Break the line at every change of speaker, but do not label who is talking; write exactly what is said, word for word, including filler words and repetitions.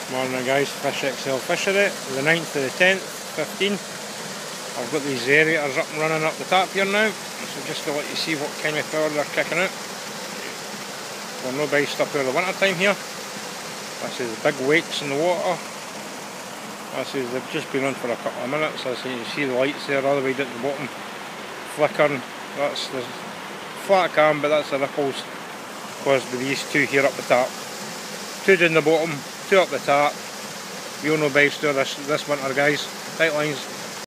Morning guys, Fish X L Fishery, the ninth of the tenth, fifteen. I've got these aerators up and running up the tap here now, so just to let you see what kind of power they're kicking out. We're no based up over the winter time here. This is big wakes in the water. This is, they've just been on for a couple of minutes, as you can see the lights there all the way down to the bottom flickering. That's the flat cam, but that's the ripples caused by these two here up the top. Two down the bottom, two up the top. We'll no based there this, this winter guys. Tight lines.